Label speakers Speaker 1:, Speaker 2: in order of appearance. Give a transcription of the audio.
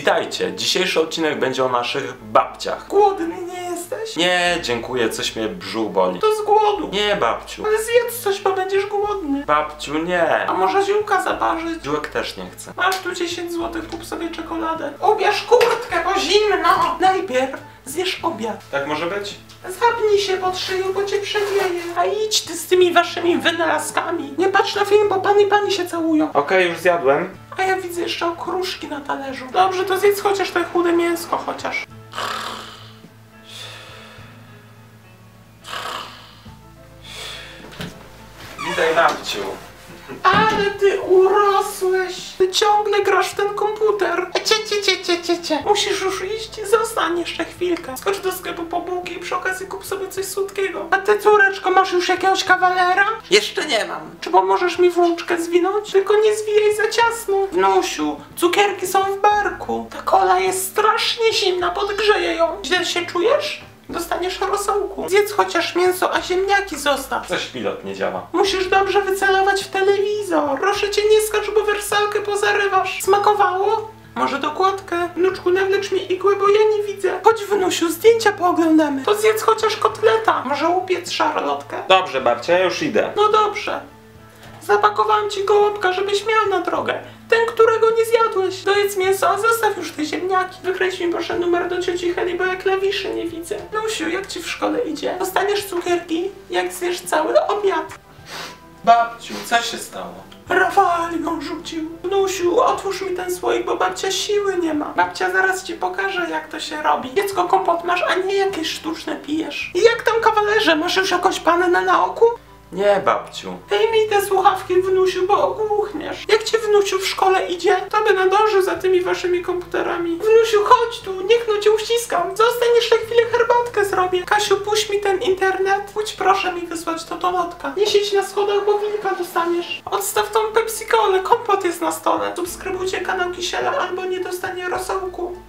Speaker 1: Witajcie, dzisiejszy odcinek będzie o naszych babciach. Głodny nie jesteś? Nie, dziękuję, coś mnie brzuch boli. To z głodu. Nie, babciu. Ale zjedz coś, bo będziesz głodny. Babciu, nie. A może ziółka zaparzyć? Ziółek też nie chcę. Masz tu 10 zł, kup sobie czekoladę. Ubierz kurtkę, bo zimno. Najpierw zjesz obiad. Tak może być? Zapnij się pod szyją, bo cię przewieje. A idź ty z tymi waszymi wynalazkami. Nie patrz na film, bo pan i pani się całują. Okej, już zjadłem. A ja widzę jeszcze okruszki na talerzu. Dobrze, to zjedz chociaż te chude mięsko, chociaż. Witaj, babciu. Ale ty urosłeś. Ty ciągle grasz w ten komputer. Cie. Musisz już iść, zostań jeszcze chwilkę. Skocz do sklepu po bułki i przy okazji kup sobie coś słodkiego. A ty, córeczko, masz już jakiegoś kawalera? Jeszcze nie mam. Czy pomożesz mi włączkę zwinąć? Tylko nie zwijaj za ciasno. Wnusiu, cukierki są w barku. Ta kola jest strasznie zimna, podgrzeję ją. Źle się czujesz? Dostaniesz rosołku. Zjedz chociaż mięso, a ziemniaki zostaw. Coś pilot nie działa. Musisz dobrze wycelować w telewizor. Proszę cię, nie skacz, bo wersalkę pozarywasz. Smakowało? Może dokładkę? Wnuczku, nawlecz mi igłę, bo ja nie widzę. Chodź, wnusiu, zdjęcia pooglądamy. To zjedz chociaż kotleta. Może upiec szarlotkę. Dobrze, babcia, ja już idę. No dobrze. Zapakowałam ci gołąbka, żebyś miał na drogę. Ten, którego nie zjadłeś. Dojedz mięso, a zostaw już te ziemniaki. Wykręć mi proszę numer do cioci Heli, bo ja klawiszy nie widzę. Lusiu, jak ci w szkole idzie? Dostaniesz cukierki, jak zjesz cały obiad. Babciu, co się stało? Rafał ją rzucił. Wnusiu, otwórz mi ten słoik, bo babcia siły nie ma. Babcia zaraz ci pokaże, jak to się robi. Dziecko, kompot masz, a nie jakieś sztuczne pijesz. I jak tam, kawalerze, masz już jakąś pannę na oku? Nie, babciu. Daj mi te słuchawki, wnusiu, bo ogłuchniesz. Jak ci, wnusiu, w szkole idzie, to by nadążył za tymi waszymi komputerami. Wnusiu, chodź tu, niech no cię uściskam. Zostań jeszcze chwilę, herbatkę zrobię. Kasiu, puść mi ten internet. Pójdź proszę mi wysłać to do lotka. Nie siedź na schodach, bo wilka dostaniesz. Odstaw tą Pepsi-Colę, kompot jest na stole. Subskrybujcie kanał Kisiela, albo nie dostanie rosołku.